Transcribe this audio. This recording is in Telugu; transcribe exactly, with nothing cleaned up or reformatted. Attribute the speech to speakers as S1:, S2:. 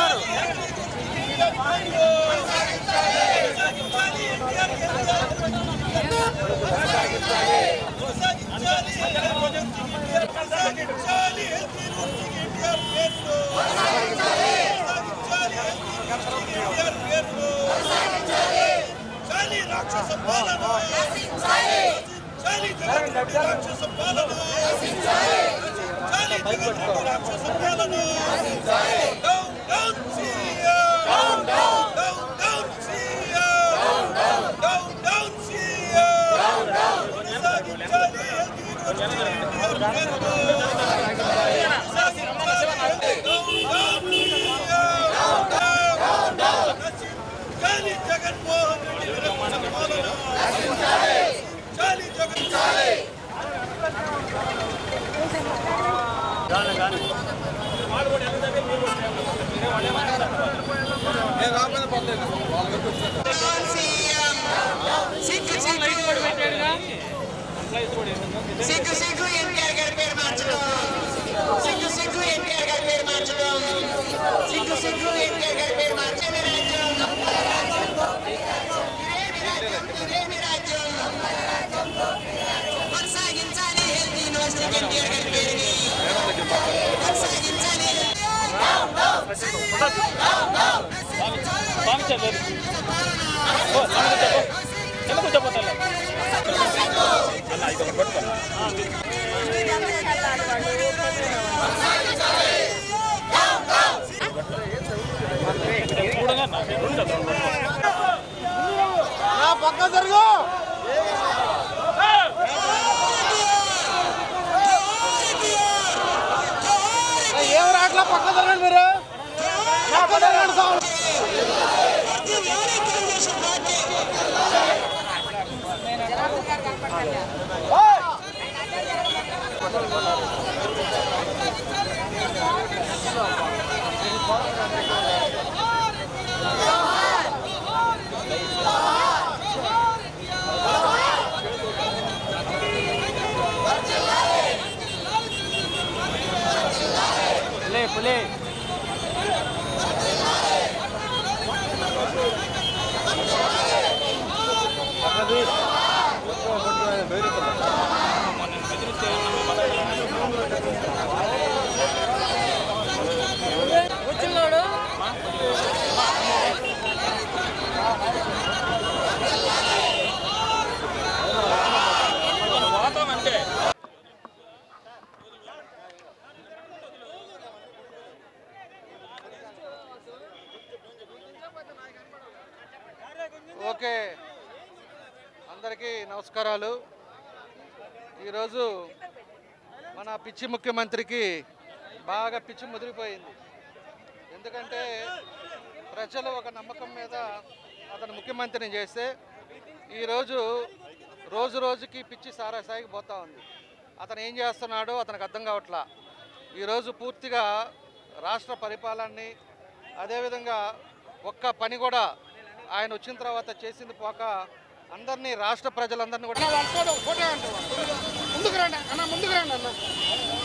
S1: సిగ్గు సిగ్గు ఎన్టీఆర్ గారి పేరు మార్చడం సిగ్గు సిగ్గు ఎన్టీఆర్ గారి పేరు మార్చడం సిగ్గు సిగ్గు ఎన్టీఆర్ గారి పేరు మార్చని రాజ్యం ఇదేమి రాజ్యం కొనసాగించాలి హెల్త్ యూనివర్సిటీ ఎన్టీఆర్ గారి పేరుని కొనసాగించాలి
S2: పక్క జరుగు ఏం రాట్లా పక్క జరగండి మీరు పక్క జరగండి సార్ పులే వచ్చినాడు అంటే ఓకే అందరికీ నమస్కారాలు. ఈరోజు మన పిచ్చి ముఖ్యమంత్రికి బాగా పిచ్చి ముదిరిపోయింది. ఎందుకంటే ప్రజలు ఒక నమ్మకం మీద అతను ముఖ్యమంత్రిని చేస్తే ఈరోజు రోజు రోజుకి పిచ్చి సారాసాగికి పోతూ ఉంది. అతను ఏం చేస్తున్నాడో అతనికి అర్థం కావట్లా. ఈరోజు పూర్తిగా రాష్ట్ర పరిపాలనని అదేవిధంగా ఒక్క పని కూడా ఆయన వచ్చిన తర్వాత చేసింది పోక అందరినీ రాష్ట్ర ప్రజలందరినీ కూడా ముందుకు రండి అన్న ముందుకు రండి అన్న